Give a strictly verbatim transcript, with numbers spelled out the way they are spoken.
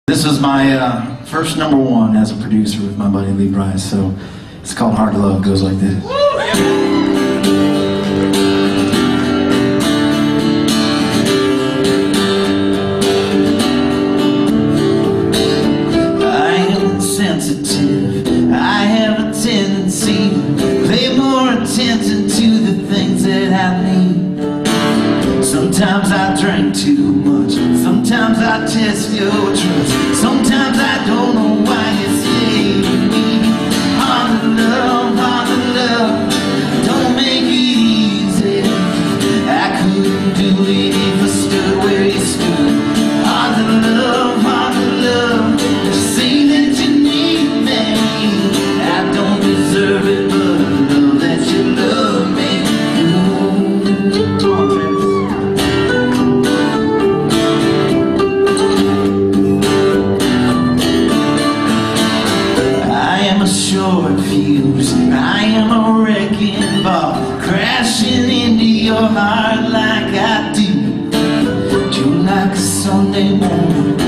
This was my uh, first number one as a producer with my buddy Lee Bryce, so it's called Hard to Love. It goes like this. I am sensitive, I have a tendency to pay more attention to the things that I need. Sometimes I drink too much, sometimes I test your trust, sometimes I don't know why you save me. Hard to love, hard to love, don't make it easy. I couldn't do it if I stood where you stood. Hard to love, hard to love, just say that you need me. I don't deserve it, but I know that you love me. Ooh. Come on, Travis. Short fuse, I am a wrecking ball, crashing into your heart like I do. Do like a Sunday morning.